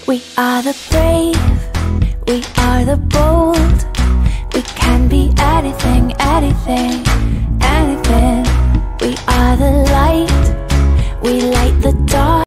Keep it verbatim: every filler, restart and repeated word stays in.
We are the brave, we are the bold. We can be anything, anything, anything. We are the light, we light the dark.